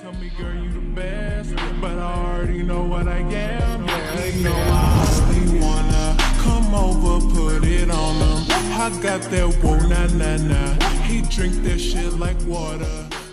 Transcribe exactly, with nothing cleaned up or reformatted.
tell me, girl, you the best, but I already know what I am. Yeah, they know I only wanna come over, put it on them. I got that whoa, nah, nah, nah. He drink that shit like water.